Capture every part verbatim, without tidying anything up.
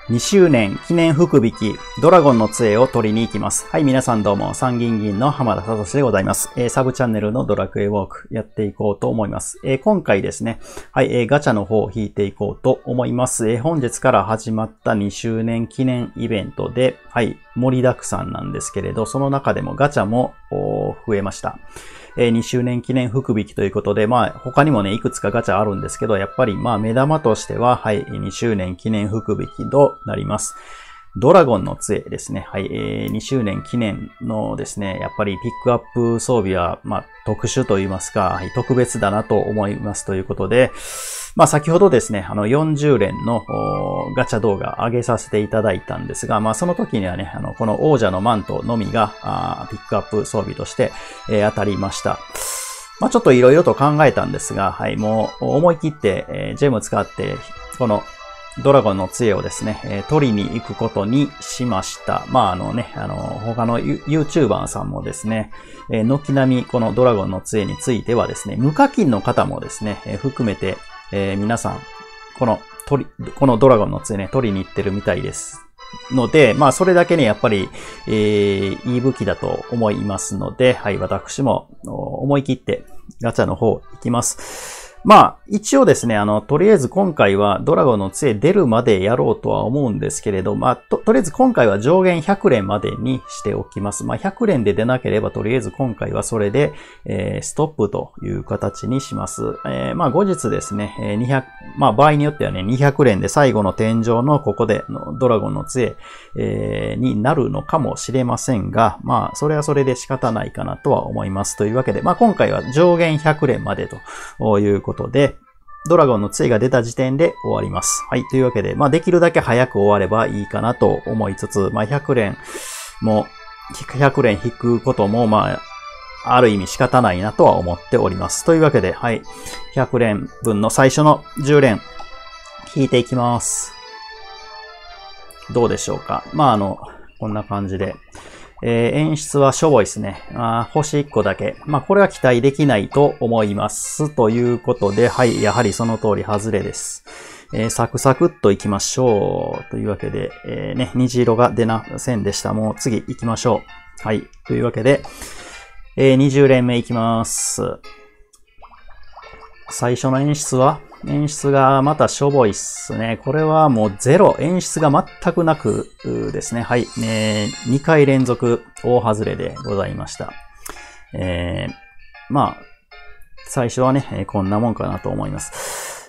にしゅうねん記念福引き、ドラゴンの杖を取りに行きます。はい、皆さんどうも、参議院議員の浜田聡でございます。えー、サブチャンネルのドラクエウォークやっていこうと思います。えー、今回ですね、はい、えー、ガチャの方を引いていこうと思います。えー、本日から始まったにしゅうねん記念イベントで、はい、盛りだくさんなんですけれど、その中でもガチャも増えました。えー、にしゅうねん記念福引きということで、まあ、他にもね、いくつかガチャあるんですけど、やっぱりまあ、目玉としては、はい、にしゅうねん記念福引きとなります。ドラゴンの杖ですね。はい、えー、にしゅうねん記念のですね、やっぱりピックアップ装備は、まあ、特殊と言いますか、はい、特別だなと思いますということで、まあ、先ほどですね、あの、よんじゅうれんのガチャ動画上げさせていただいたんですが、まあ、その時にはね、あの、この王者のマントのみが、あピックアップ装備として、えー、当たりました。まあ、ちょっといろいろと考えたんですが、はい、もう思い切って、えー、ジェム使って、このドラゴンの杖をですね、えー、取りに行くことにしました。まあ、あのね、あの、他の YouTuber さんもですね、えー、軒並みこのドラゴンの杖についてはですね、無課金の方もですね、えー、含めて、えー、皆さん、この、取り、このドラゴンの杖ね、取りに行ってるみたいです。ので、まあ、それだけね、やっぱり、えー、いい武器だと思いますので、はい、私も思い切ってガチャの方行きます。まあ、一応ですね、あの、とりあえず今回はドラゴンの杖出るまでやろうとは思うんですけれど、まあ、と、とりあえず今回は上限ひゃくれんまでにしておきます。まあ、ひゃくれんで出なければ、とりあえず今回はそれで、えー、ストップという形にします。えー、まあ、後日ですね、にひゃく、まあ、場合によってはね、にひゃくれんで最後の天井のここでのドラゴンの杖、えー、になるのかもしれませんが、まあ、それはそれで仕方ないかなとは思います。というわけで、まあ、今回は上限ひゃくれんまでということで、で、ドラゴンの杖が出た時点で終わります。はい。というわけで、まあ、できるだけ早く終わればいいかなと思いつつ、まあ、ひゃくれんも、ひゃくれん引くことも、まあ、ある意味仕方ないなとは思っております。というわけで、はい。ひゃくれんぶんの最初のじゅうれん、引いていきます。どうでしょうか。まあ、あの、こんな感じで。えー、演出はしょぼいですね。あ星いっこだけ。まあ、これは期待できないと思います。ということで、はい、やはりその通り外れです。えー、サクサクっといきましょう。というわけで、えー、ね、虹色が出ませんでした。もう次行きましょう。はい。というわけで、えー、にじゅうれんめいきます。最初の演出は演出がまたしょぼいっすね。これはもうゼロ。演出が全くなくですね。はい。えー、にかい連続大外れでございました。えー、まあ、最初はね、こんなもんかなと思います。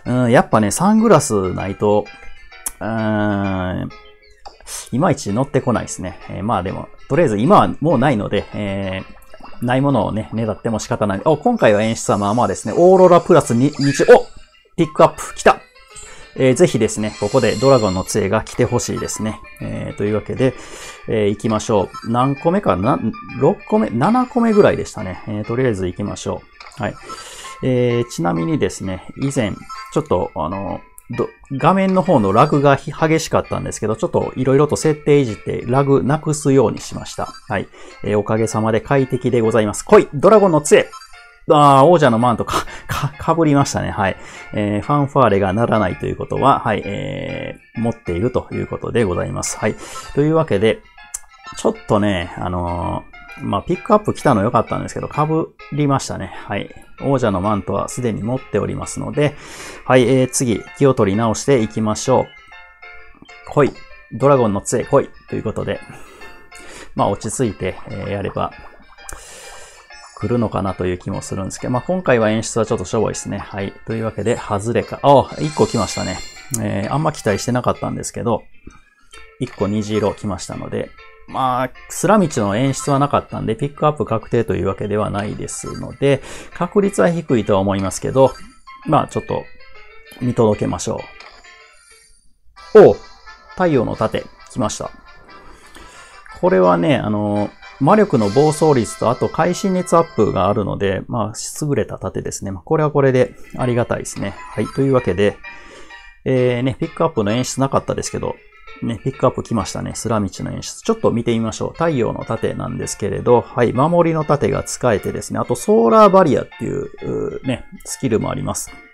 うん、やっぱね、サングラスないと、うーん、いまいち乗ってこないですね。えー、まあでも、とりあえず今はもうないので、えー、ないものをね、狙っても仕方ない。お、今回は演出はまあまあですね。オーロラプラスに、におピックアップ、来た、えー、ぜひですね、ここでドラゴンの杖が来てほしいですね。えー、というわけで、えー、行きましょう。何個目かな ?ろっ 個目 ?なな 個目ぐらいでしたね。えー、とりあえず行きましょう。はい。えー、ちなみにですね、以前、ちょっと、あの、画面の方のラグが激しかったんですけど、ちょっといろいろと設定いじってラグなくすようにしました。はい。えー、おかげさまで快適でございます。来いドラゴンの杖ああ、王者のマントか、か、かぶりましたね。はい。えー、ファンファーレが鳴らないということは、はい、えー、持っているということでございます。はい。というわけで、ちょっとね、あのー、まあ、ピックアップ来たの良かったんですけど、かぶりましたね。はい。王者のマントはすでに持っておりますので、はい、えー、次、気を取り直していきましょう。来い。ドラゴンの杖来い。ということで、まあ、落ち着いて、えー、やれば、来るのかなという気もするんですけど、まあ、今回は演出はちょっとしょぼいですね。はい。というわけで、外れか。あ、いっこ来ましたね。えー、あんま期待してなかったんですけど、いっこ虹色来ましたので、まあ、スラ道の演出はなかったんで、ピックアップ確定というわけではないですので、確率は低いとは思いますけど、まあ、ちょっと、見届けましょう。お！太陽の盾、来ました。これはね、あの、魔力の暴走率と、あと会心熱アップがあるので、まあ、優れた盾ですね。まあ、これはこれでありがたいですね。はい。というわけで、えー、ね、ピックアップの演出なかったですけど、ね、ピックアップ来ましたね。スラ道の演出。ちょっと見てみましょう。太陽の盾なんですけれど、はい。守りの盾が使えてですね、あとソーラーバリアっていう、ね、スキルもあります。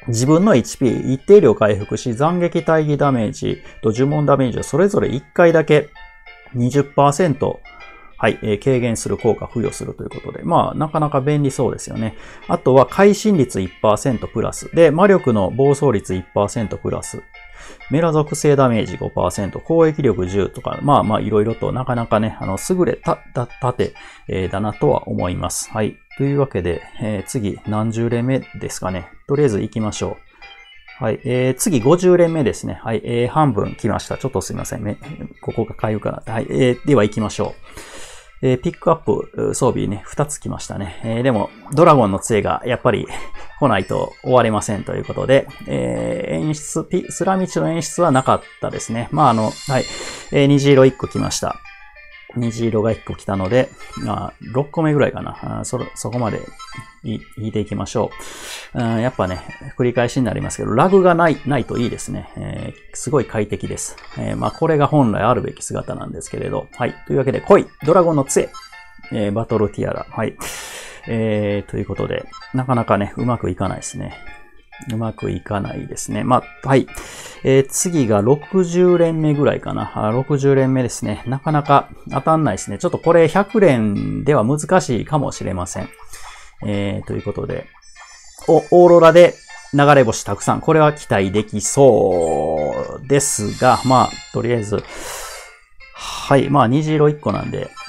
自分の エイチピー 一定量回復し、斬撃対義ダメージと呪文ダメージをそれぞれいっかいだけ にじゅっパーセント、はい、えー、軽減する効果を付与するということで、まあ、なかなか便利そうですよね。あとは、会心率 いちパーセント プラス。で、魔力の暴走率 いちパーセント プラス。メラ属性ダメージ ごパーセント、攻撃力じゅうとか、まあまあ、いろいろとなかなかね、あの、優れた、た、たて、えー、だなとは思います。はい。というわけで、えー、次、何十連目ですかね。とりあえず行きましょう。はい。えー、次、ごじゅう連目ですね。はい。えー、半分来ました。ちょっとすいません。めここがかゆくなって。はい。えー、では行きましょう。えー、ピックアップ装備ね、ふたつ来ましたね。えー、でも、ドラゴンの杖がやっぱり来ないと終われませんということで、えー、演出、ピスラミチの演出はなかったですね。まあ、あの、はい。えー、虹色いっこ来ました。虹色がいっこ来たので、まあ、ろっこめぐらいかな。あそ、そこまで引いていきましょう。うん、やっぱね、繰り返しになりますけど、ラグがない、ないといいですね。えー、すごい快適です。えー、まあ、これが本来あるべき姿なんですけれど。はい。というわけで、来いドラゴンの杖、えー、バトルティアラ。はい。えー、ということで、なかなかね、うまくいかないですね。うまくいかないですね。まあ、はい。えー、次がろくじゅう連目ぐらいかな。あ、ろくじゅう連目ですね。なかなか当たんないですね。ちょっとこれひゃく連では難しいかもしれません。えー、ということで。お、オーロラで流れ星たくさん。これは期待できそうですが、まあ、とりあえず。はい。まあ、虹色いっこなんで、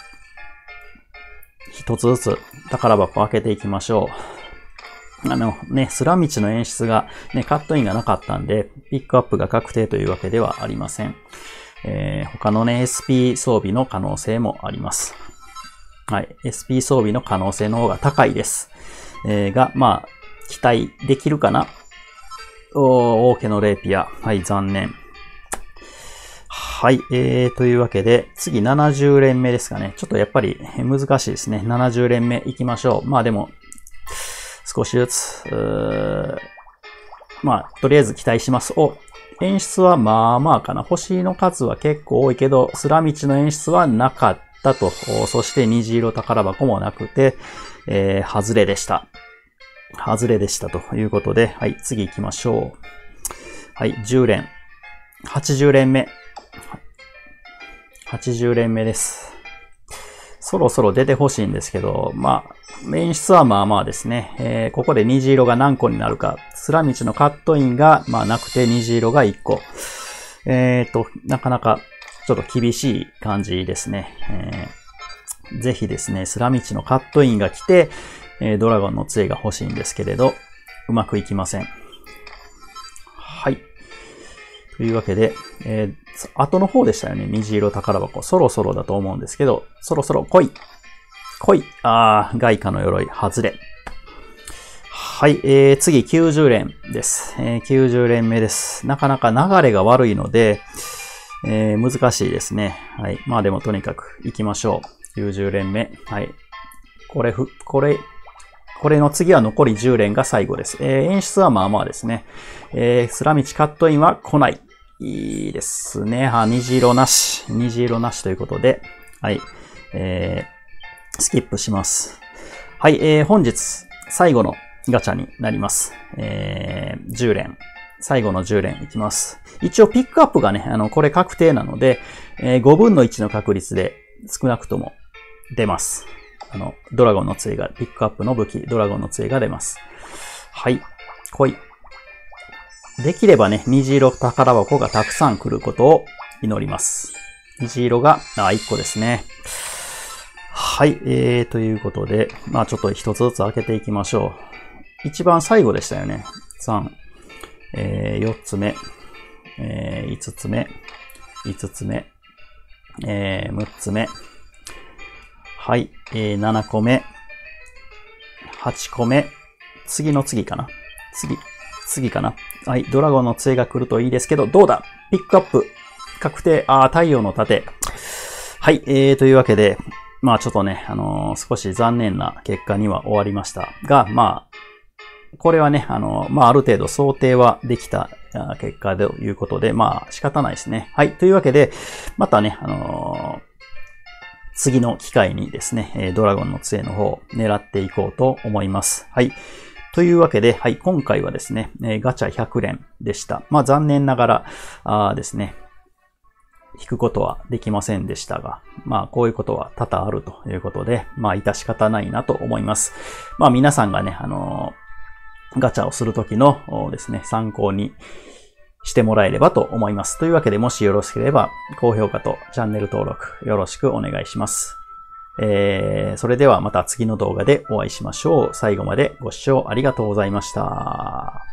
一つずつ宝箱開けていきましょう。あのね、スラ道の演出がね、カットインがなかったんで、ピックアップが確定というわけではありません。えー、他のね、エスピー 装備の可能性もあります。はい。エスピー 装備の可能性の方が高いです。えー、が、まあ、期待できるかな。おー、王家のレイピア。はい、残念。はい。えー、というわけで、次ななじゅう連目ですかね。ちょっとやっぱり難しいですね。ななじゅう連目行きましょう。まあでも、少しずつ、まあ、とりあえず期待します。お、演出はまあまあかな。星の数は結構多いけど、スラ道の演出はなかったと。そして虹色宝箱もなくて、えー、外れでした。外れでしたということで、はい、次行きましょう。はい、じゅう連。はちじゅう連目。はちじゅう連目です。そろそろ出てほしいんですけど、まあ、演出はまあまあですね。えー、ここで虹色が何個になるか。スラ道のカットインがまあなくて虹色がいっこ。えーと、なかなかちょっと厳しい感じですね。えー、ぜひですね、スラ道のカットインが来て、えー、ドラゴンの杖が欲しいんですけれど、うまくいきません。はい。というわけで、えー、後の方でしたよね。虹色宝箱。そろそろだと思うんですけど、そろそろ来い来いあー、外貨の鎧、外れ。はい、えー、次、きゅうじゅう連です。えー、きゅうじゅう連目です。なかなか流れが悪いので、えー、難しいですね。はい。まあでもとにかく行きましょう。きゅうじゅう連目。はい。これ、ふ、これ、これの次は残りじゅう連が最後です。えー、演出はまあまあですね。えー、スラ道カットインは来ない。いいですね。は、虹色なし。虹色なしということで、はい。えー、スキップします。はい、えー、本日最後のガチャになります。えー、じゅう連。最後のじゅう連いきます。一応ピックアップがね、あの、これ確定なので、えー、ごぶんのいちの確率で少なくとも出ます。あの、ドラゴンの杖が、ピックアップの武器、ドラゴンの杖が出ます。はい、来い。できればね、虹色宝箱がたくさん来ることを祈ります。虹色が、あ、いっこですね。はい、えー、ということで、まあちょっと一つずつ開けていきましょう。一番最後でしたよね。さん、えー、よっつめ、えー、いつつめ、いつつめ、えー、むっつめ、はい、えー、ななこめ、はちこめ、次の次かな。次、次かな。はい、ドラゴンの杖が来るといいですけど、どうだピックアップ、確定、あー、太陽の盾。はい、えー、というわけで、まあちょっとね、あのー、少し残念な結果には終わりましたが、まあ、これはね、あのー、まあある程度想定はできた結果ということで、まあ仕方ないですね。はい、というわけで、またね、あのー、次の機会にですね、ドラゴンの杖の方を狙っていこうと思います。はい。とというわけで、はい、今回はですね、えー、ガチャひゃく連でした。まあ残念ながら、あですね、引くことはできませんでしたが、まあこういうことは多々あるということで、まあ致し方ないなと思います。まあ皆さんがね、あのー、ガチャをするときのですね、参考にしてもらえればと思います。というわけで、もしよろしければ、高評価とチャンネル登録よろしくお願いします。えー、それではまた次の動画でお会いしましょう。最後までご視聴ありがとうございました。